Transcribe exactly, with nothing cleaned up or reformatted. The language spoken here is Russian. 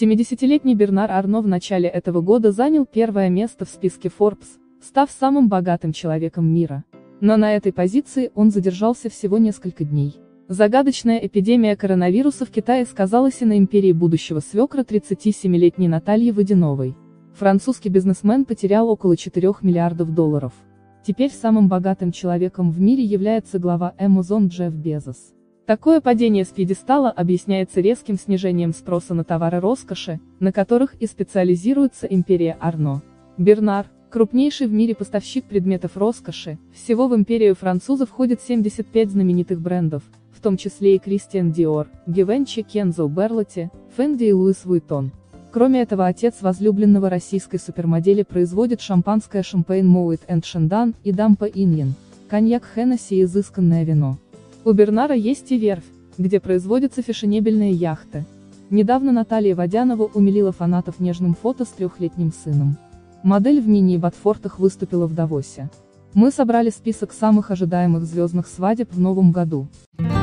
семидесятилетний Бернар Арно в начале этого года занял первое место в списке Forbes, став самым богатым человеком мира. Но на этой позиции он задержался всего несколько дней. Загадочная эпидемия коронавируса в Китае сказалась и на империи будущего свекра тридцатисемилетней Натальи Водяновой. Французский бизнесмен потерял около четырёх миллиардов долларов. Теперь самым богатым человеком в мире является глава Amazon Джефф Безос. Такое падение с пьедестала объясняется резким снижением спроса на товары роскоши, на которых и специализируется империя Арно. Бернар, крупнейший в мире поставщик предметов роскоши, всего в империю француза входит семьдесят пять знаменитых брендов, в том числе и Кристиан Диор, Гивенчи, Кензо Берлоти, Фенди и Луис Вуиттон. Кроме этого, отец возлюбленного российской супермодели производит шампанское Шампейн Моуит энд Шендан и Дампа Иньян, коньяк Хеннесси и изысканное вино. У Бернара есть и верфь, где производятся фешенебельные яхты. Недавно Наталья Водянова умилила фанатов нежным фото с трехлетним сыном. Модель в мини и ботфортах выступила в Давосе. Мы собрали список самых ожидаемых звездных свадеб в новом году.